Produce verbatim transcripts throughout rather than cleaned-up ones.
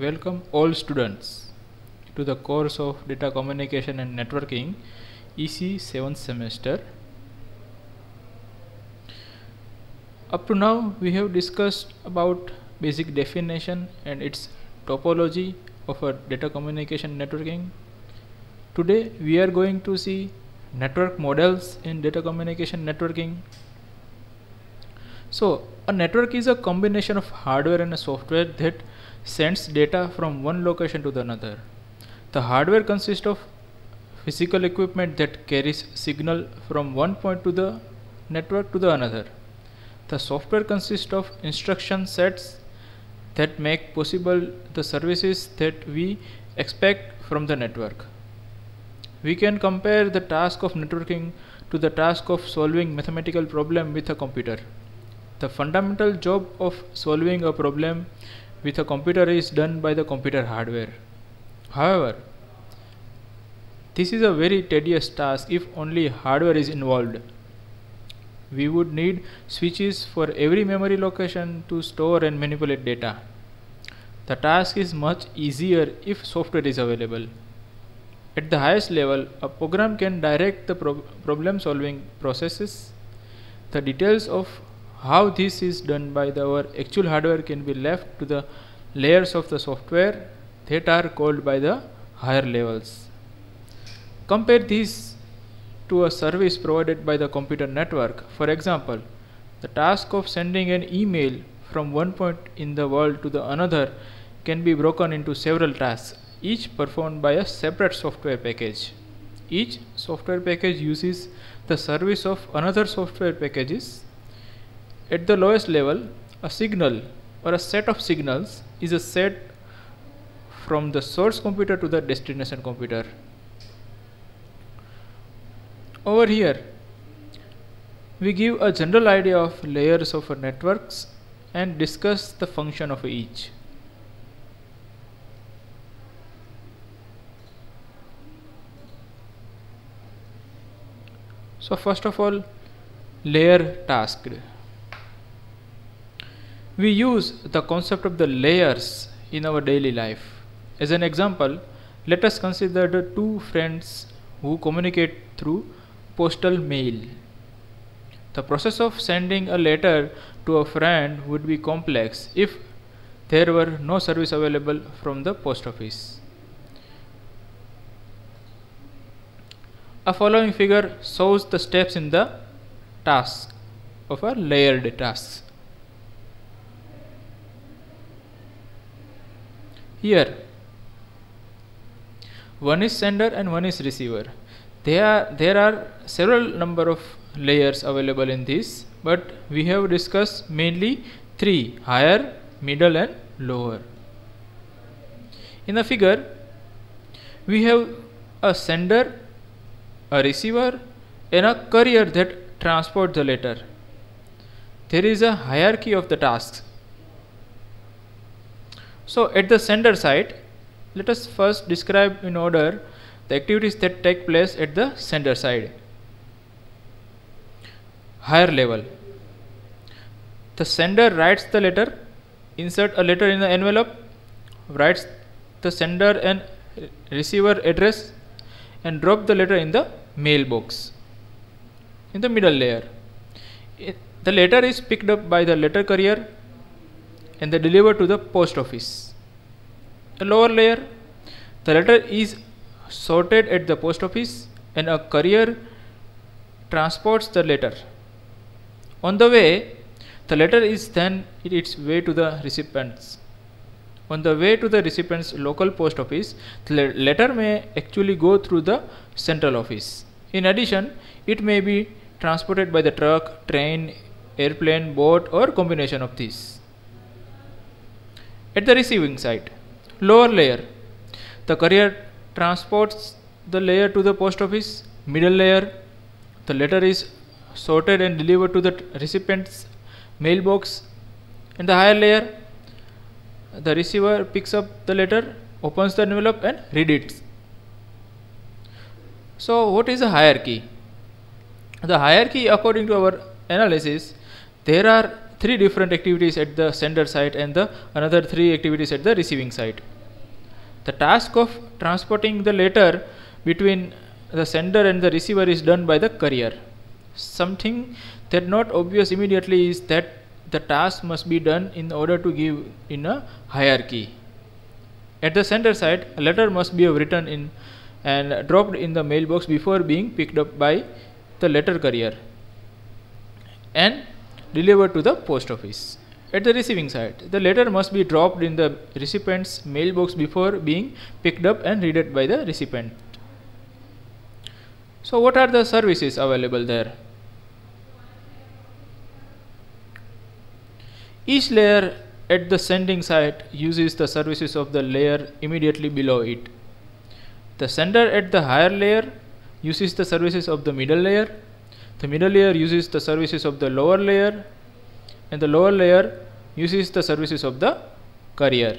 Welcome all students to the course of Data Communication and Networking E C seventh semester. Up to now we have discussed about basic definition and its topology of a data communication networking. Today we are going to see network models in data communication networking. So a network is a combination of hardware and a software that sends data from one location to the another. The hardware consists of physical equipment that carries signal from one point to the network to the another. The software consists of instruction sets that make possible the services that we expect from the network. We can compare the task of networking to the task of solving mathematical problem with a computer. The fundamental job of solving a problem with a computer is done by the computer hardware. However, this is a very tedious task if only hardware is involved. We would need switches for every memory location to store and manipulate data. The task is much easier if software is available. At the highest level, a program can direct the pro problem solving processes. The details of how this is done by the, our actual hardware can be left to the layers of the software that are called by the higher levels. Compare this to a service provided by the computer network. For example, the task of sending an email from one point in the world to the another can be broken into several tasks, each performed by a separate software package. Each software package uses the service of another software packages. At the lowest level, a signal or a set of signals is a set from the source computer to the destination computer. Over here, we give a general idea of layers of networks and discuss the function of each. So first of all, layer tasked. We use the concept of the layers in our daily life. As an example, let us consider the two friends who communicate through postal mail. The process of sending a letter to a friend would be complex if there were no service available from the post office. A following figure shows the steps in the task of a layered task. Here, one is sender and one is receiver. There are, there are several number of layers available in this, but we have discussed mainly three: higher, middle and lower. In the figure, we have a sender, a receiver and a courier that transports the letter. There is a hierarchy of the tasks. So at the sender side, let us first describe in order the activities that take place at the sender side. Higher level. The sender writes the letter, insert a letter in the envelope, writes the sender and receiver address and drop the letter in the mailbox. In the middle layer, it, the letter is picked up by the letter courier and they deliver to the post office. The lower layer, the letter is sorted at the post office and a courier transports the letter. On the way, the letter is then in its way to the recipients. On the way to the recipient's local post office, the letter may actually go through the central office. In addition, it may be transported by the truck, train, airplane, boat or combination of these. At the receiving side, lower layer, the courier transports the layer to the post office. Middle layer, the letter is sorted and delivered to the recipient's mailbox. In the higher layer, the receiver picks up the letter, opens the envelope and reads it. So what is the hierarchy? The hierarchy, according to our analysis, there are three different activities at the sender side and the another three activities at the receiving side. The task of transporting the letter between the sender and the receiver is done by the courier. Something that not obvious immediately is that the task must be done in order to give in a hierarchy. At the sender side, a letter must be written in and dropped in the mailbox before being picked up by the letter courier and delivered to the post office. At the receiving side, the letter must be dropped in the recipient's mailbox before being picked up and read by the recipient. So what are the services available there? Each layer at the sending side uses the services of the layer immediately below it. The sender at the higher layer uses the services of the middle layer. The middle layer uses the services of the lower layer, and the lower layer uses the services of the courier.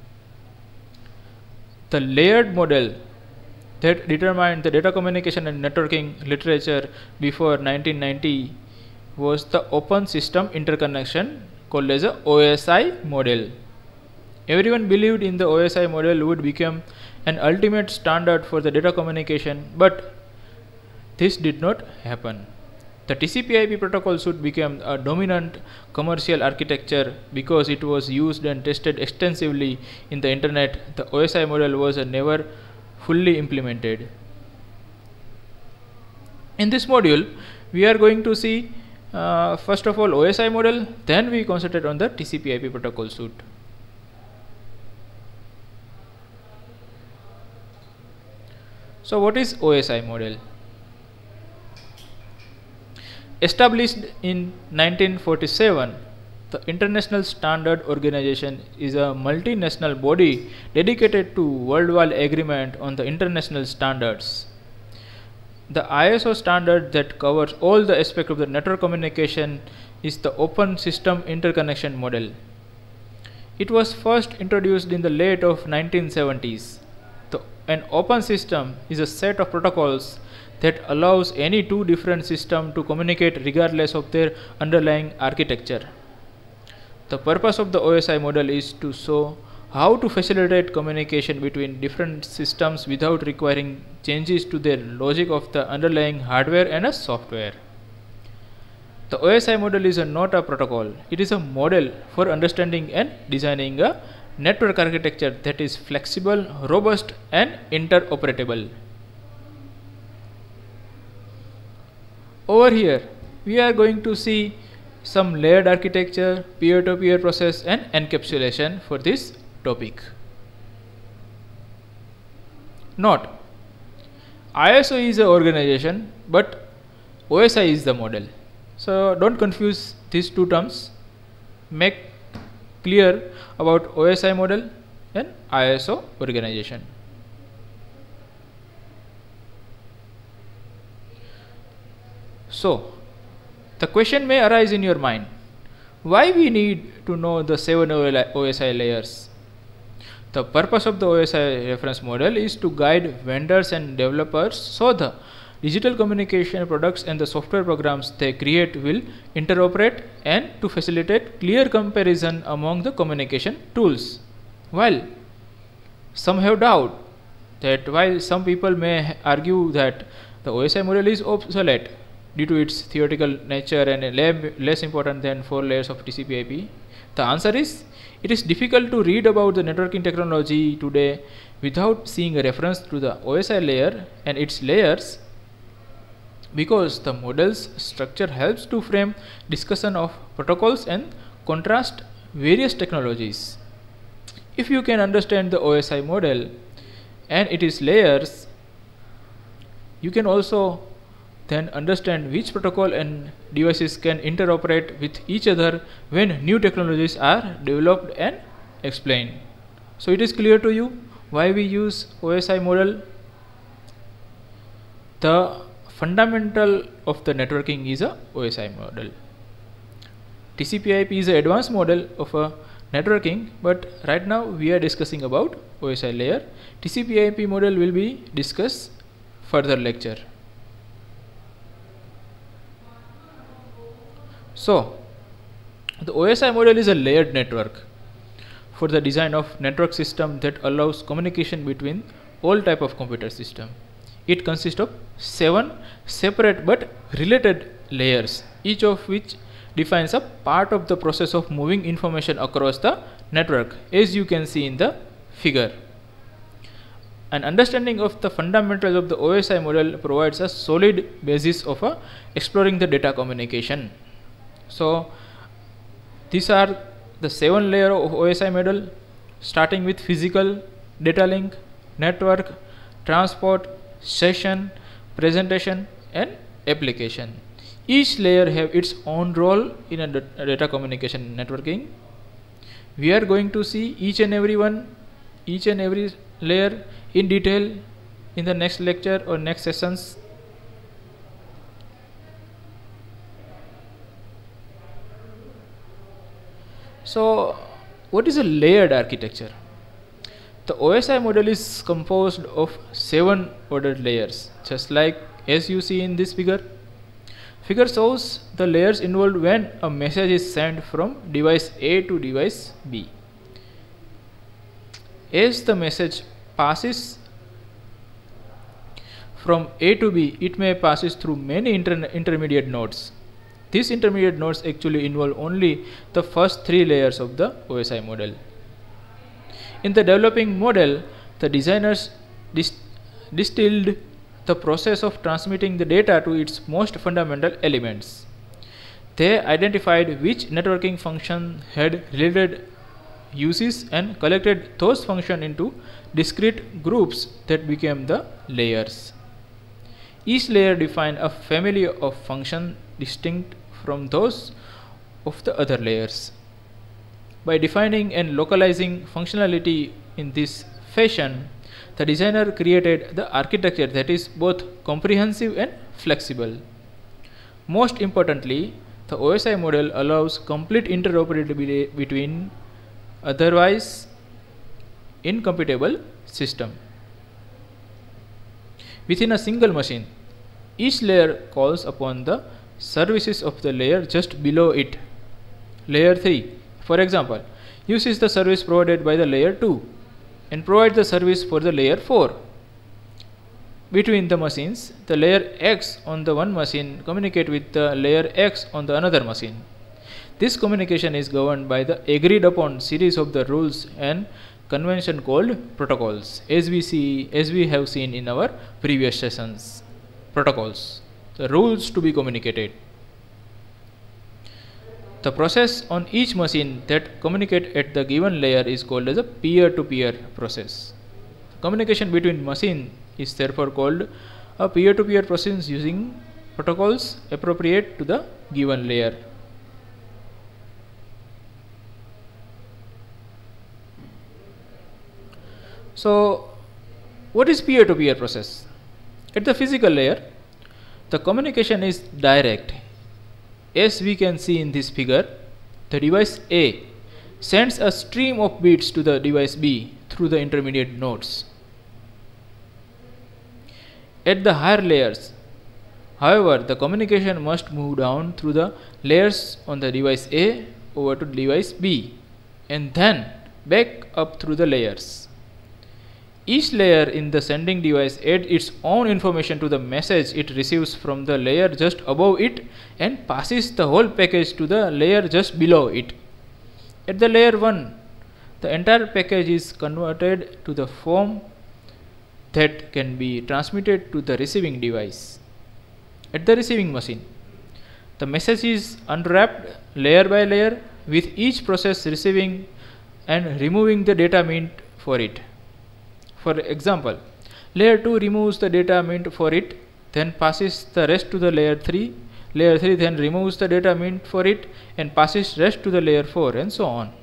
The layered model that determined the data communication and networking literature before nineteen ninety was the open system interconnection called as a O S I model. Everyone believed in the O S I model would become an ultimate standard for the data communication, but this did not happen. The T C P I P protocol should become a dominant commercial architecture because it was used and tested extensively in the internet. The O S I model was never fully implemented. In this module, we are going to see uh, first of all O S I model, then we concentrate on the T C P I P protocol suite. So what is O S I model? Established in nineteen forty-seven, the International Standard Organization is a multinational body dedicated to worldwide agreement on the international standards. The I S O standard that covers all the aspects of the network communication is the Open System Interconnection Model. It was first introduced in the late of nineteen seventies. The, an open system is a set of protocols that allows any two different systems to communicate regardless of their underlying architecture. The purpose of the O S I model is to show how to facilitate communication between different systems without requiring changes to their logic of the underlying hardware and a software. The O S I model is a not a protocol. It is a model for understanding and designing a network architecture that is flexible, robust, and interoperable. Over here, we are going to see some layered architecture, peer-to-peer process, and encapsulation for this topic. Note, I S O is an organization, but O S I is the model. So don't confuse these two terms. Make clear about O S I model and I S O organization. So the question may arise in your mind, why we need to know the seven O S I layers? The purpose of the O S I reference model is to guide vendors and developers so the digital communication products and the software programs they create will interoperate and to facilitate clear comparison among the communication tools. While some have doubt that while some people may argue that the O S I model is obsolete due to its theoretical nature and less important than four layers of T C P I P, the answer is it is difficult to read about the networking technology today without seeing a reference to the O S I layer and its layers, because the model's structure helps to frame discussion of protocols and contrast various technologies. If you can understand the O S I model and its layers, you can also then understand which protocol and devices can interoperate with each other when new technologies are developed and explained. So it is clear to you why we use O S I model. The fundamental of the networking is a O S I model. T C P I P is an advanced model of a networking, but right now we are discussing about O S I layer. T C P I P model will be discussed further lecture. So the O S I model is a layered network. for the design of network system that allows communication between all type of computer system. It consists of seven separate but related layers, each of which defines a part of the process of moving information across the network, as you can see in the figure. An understanding of the fundamentals of the O S I model provides a solid basis of uh, exploring the data communication. So these are the seven layer of O S I model, starting with physical, data link, network, transport, session, presentation and application. Each layer have its own role in a data communication networking. We are going to see each and every one, each and every layer in detail in the next lecture or next sessions. So what is a layered architecture? The O S I model is composed of seven ordered layers, just like as you see in this figure. Figure shows the layers involved when a message is sent from device A to device B. As the message passes from A to B, it may passes through many inter intermediate nodes. These intermediate nodes actually involve only the first three layers of the O S I model. In the developing model, the designers dis distilled the process of transmitting the data to its most fundamental elements. They identified which networking function had related uses and collected those functions into discrete groups that became the layers. Each layer defined a family of functions distinct from those of the other layers. By defining and localizing functionality in this fashion, the designer created the architecture that is both comprehensive and flexible. Most importantly, the O S I model allows complete interoperability between otherwise incompatible systems. Within a single machine, each layer calls upon the services of the layer just below it. Layer three, for example, uses the service provided by the layer two and provides the service for the layer four. Between the machines, the layer X on the one machine communicate with the layer X on the another machine. This communication is governed by the agreed upon series of the rules and convention called protocols, as we see as we have seen in our previous sessions. Protocols, the rules to be communicated. The process on each machine that communicate at the given layer is called as a peer-to-peer process. Communication between machine is therefore called a peer-to-peer process using protocols appropriate to the given layer. So what is peer-to-peer process? At the physical layer, the communication is direct. As we can see in this figure, the device A sends a stream of bits to the device B through the intermediate nodes. At the higher layers, however, the communication must move down through the layers on the device A over to device B and then back up through the layers. Each layer in the sending device adds its own information to the message it receives from the layer just above it and passes the whole package to the layer just below it. At the layer one, the entire package is converted to the form that can be transmitted to the receiving device. At the receiving machine, the message is unwrapped layer by layer, with each process receiving and removing the data meant for it. For example, layer two removes the data meant for it, then passes the rest to the layer three. Layer three then removes the data meant for it and passes rest to the layer four, and so on.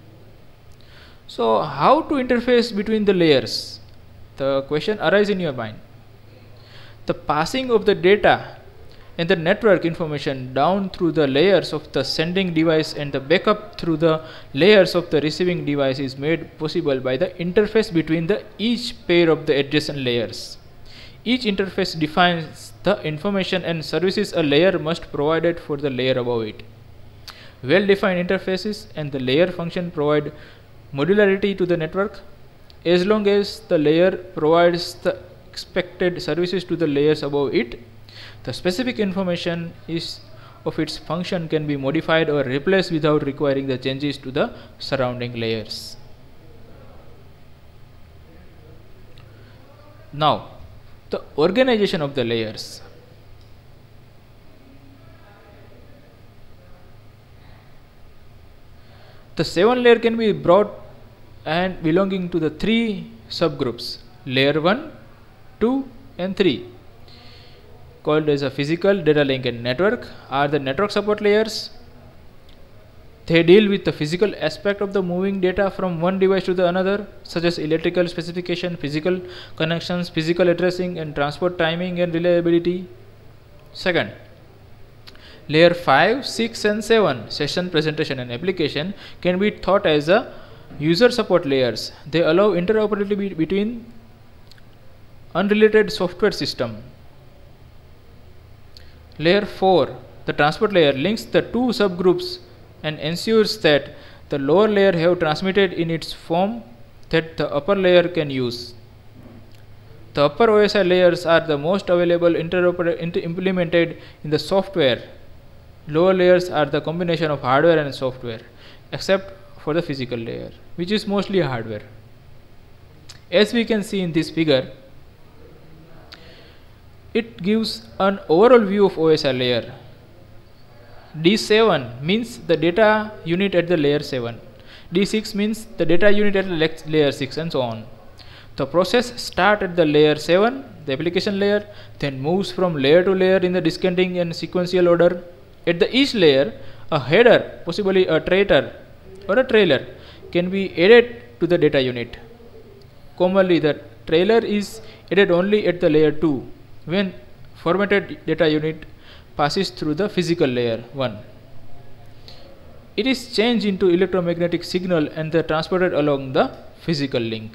So how to interface between the layers? The question arises in your mind. The passing of the data and the network information down through the layers of the sending device and the backup through the layers of the receiving device is made possible by the interface between the each pair of the adjacent layers. Each interface defines the information and services a layer must provide for the layer above it. Well-defined interfaces and the layer function provide modularity to the network. As long as the layer provides the expected services to the layers above it, the specific information is of its function can be modified or replaced without requiring the changes to the surrounding layers. Now, the organization of the layers. The seven layer can be brought and belonging to the three subgroups, layer one, two and three, called as a physical, data link and network, are the network support layers. They deal with the physical aspect of the moving data from one device to the another, such as electrical specification, physical connections, physical addressing and transport timing and reliability. Second, layer five, six and seven, session, presentation and application, can be thought as a user support layers. They allow interoperability between unrelated software system. Layer four, the transport layer, links the two subgroups and ensures that the lower layer have transmitted in its form that the upper layer can use. The upper O S I layers are the most available interoper inter implemented in the software. Lower layers are the combination of hardware and software, except for the physical layer, which is mostly hardware. As we can see in this figure, it gives an overall view of O S I layer. D seven means the data unit at the layer seven. D six means the data unit at the layer six, and so on. The process starts at the layer seven, the application layer, then moves from layer to layer in the descending and sequential order. At the each layer, a header, possibly a traitor or a trailer, can be added to the data unit. Commonly, the trailer is added only at the layer two, when formatted data unit passes through the physical layer one. It is changed into electromagnetic signal and then transported along the physical link.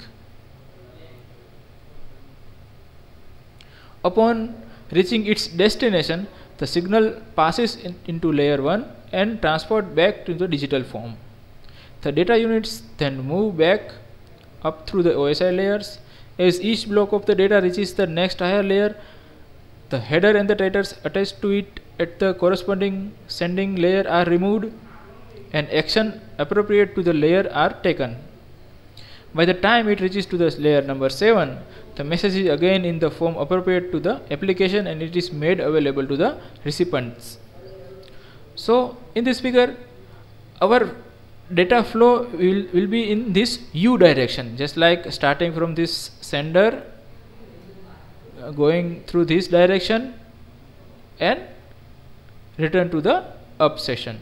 Upon reaching its destination, the signal passes in, into layer one and transport back to the digital form. The data units then move back up through the O S I layers. As each block of the data reaches the next higher layer, the header and the traitors attached to it at the corresponding sending layer are removed and action appropriate to the layer are taken. By the time it reaches to the layer number seven, the message is again in the form appropriate to the application and it is made available to the recipients. So, in this figure, our data flow will, will be in this U direction, just like starting from this sender, uh, going through this direction and return to the up session.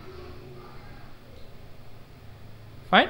Fine.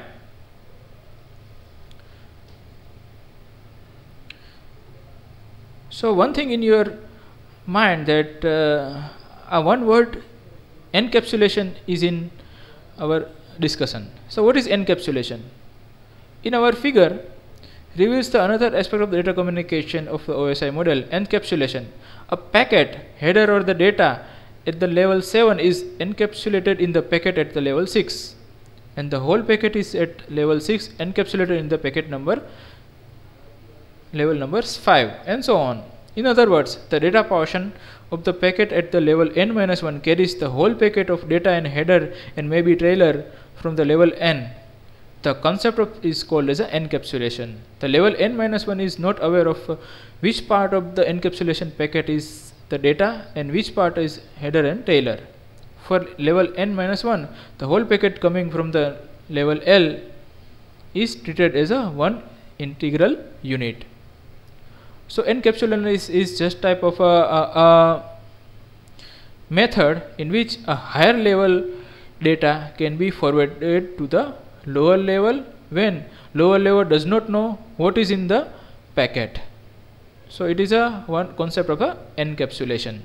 So one thing in your mind that uh, uh, one word encapsulation is in our discussion. So what is encapsulation? In our figure reveals the another aspect of the data communication of the O S I model, encapsulation. A packet header or the data at the level seven is encapsulated in the packet at the level six, and the whole packet is at level six encapsulated in the packet number level numbers five, and so on. In other words, the data portion of the packet at the level n minus one carries the whole packet of data and header and maybe trailer from the level n. The concept of is called as a encapsulation. The level n minus one is not aware of uh, which part of the encapsulation packet is the data and which part is header and trailer. For level n minus one, the whole packet coming from the level L is treated as a one integral unit. So encapsulation is, is just type of a, a, a method in which a higher level data can be forwarded to the lower level when lower level does not know what is in the packet. So it is a one concept of a encapsulation.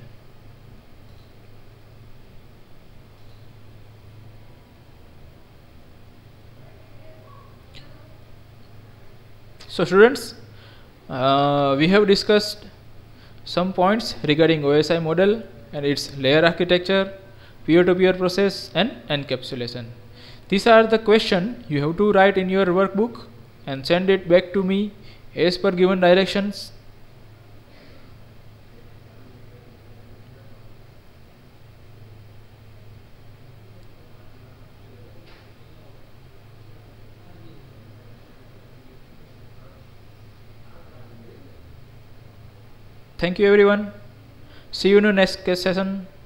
So students, uh, we have discussed some points regarding O S I model and its layer architecture, peer-to-peer process and encapsulation. These are the questions you have to write in your workbook and send it back to me as per given directions. Thank you everyone. See you in the next session.